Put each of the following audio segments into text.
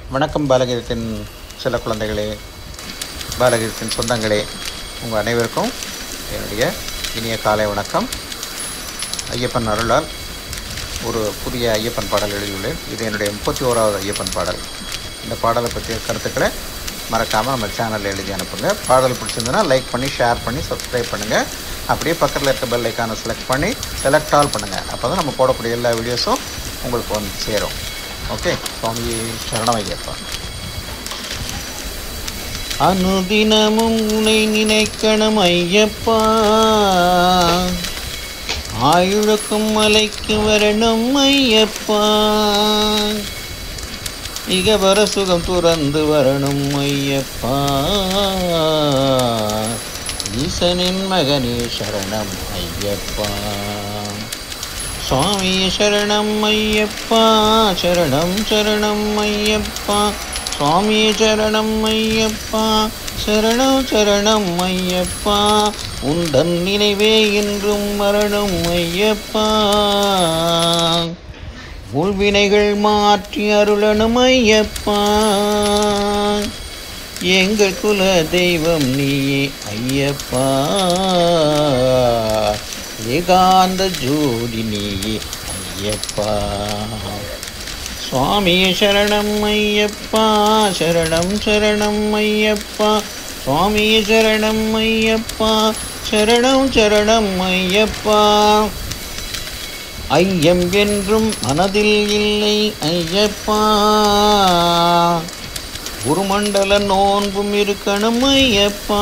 வணக்கம் பாலகீதத்தின் சில குழந்தைகளே, பாலகீதத்தின் சொந்தங்களே, உங்கள் அனைவருக்கும் என்னுடைய இனிய காலை வணக்கம். ஐயப்பன் அருளால் ஒரு புதிய ஐயப்பன் பாடல் எழுதியுள்ளேன். இது என்னுடைய 31வது ஐயப்பன் பாடல். இந்த பாடலை பற்றிய கருத்துக்களை மறக்காமல் நம்ம சேனலில் எழுதி அனுப்புங்க. பாடல் பிடிச்சிருந்ததுன்னா லைக் பண்ணி, ஷேர் பண்ணி, சப்ஸ்கிரைப் பண்ணுங்கள். அப்படியே பக்கத்தில் இருக்க பெல் ஐக்கானை செலக்ட் பண்ணி செலக்ட் ஆல் பண்ணுங்கள். அப்போ தான் நம்ம போடக்கூடிய எல்லா வீடியோஸும் உங்களுக்கு வந்து சேரும். ஓகே, சுவாமி சரணமையப்பா. அனுதினமும் உன்னை நினைக்கணும் ஐயப்பா, ஆயுளுக்கும் மலைக்கு வரணும் ஐயப்பா, இகபர சுகம் துறந்து வரணும் ஐயப்பா, ஈசனின் மகனே சரணம் ஐயப்பா, சுவாமி சரணம் ஐயப்பா, சரணம் சரணம் ஐயப்பா, சுவாமி சரணம் ஐயப்பா, சரணம் சரணம் ஐயப்பா, உந்தன் நினைவே என்றும் மரணம் ஐயப்பா, உள்வினைகள் மாற்றி அருளணும் ஐயப்பா, எங்கள் குல தெய்வம் நீயே ஐயப்பா, ஏகாந்த ஜோதி நீயே ஐயப்பா, சுவாமி சரணம் ஐயப்பா, சரணம் சரணம் ஐயப்பா, சுவாமி சரணம் ஐயப்பா, சரணம் சரணம் ஐயப்பா, ஐயம் என்றும் மனதில் இல்லை ஐயப்பா, ஒரு மண்டல நோன்பும் இருக்கணும் ஐயப்பா,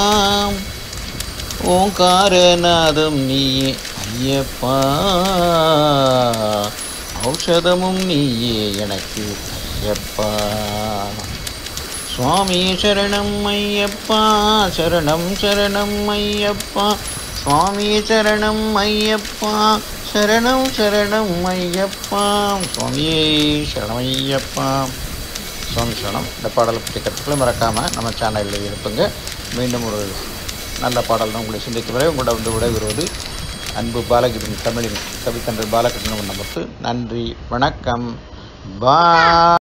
ஓங்காரநாதம் நீயே ஐயப்பா, ஔசதமும் நீயே எனக்கு ஐயப்பா, சுவாமி சரணம் ஐயப்பா, சரணம் சரணம் ஐயப்பா, சுவாமி சரணம் ஐயப்பா, சரணம் சரணம் ஐயப்பா, சுவாமியே சரணம் ஐயப்பா, சுவாமி சரணம். இந்த பாடலை பற்றி கற்றுக்களை மறக்காமல் நம்ம சேனலில் இருப்புங்க. மீண்டும் ஒரு நல்ல பாடல் தான் உங்களை சிந்திக்கும் வரை உங்களோட வந்து விடைபெறுவது அன்பு பாலகீதம் தமிழின் கவித்தன்றல் பாலகிருஷ்ணன் நமக்கு நன்றி, வணக்கம், பா.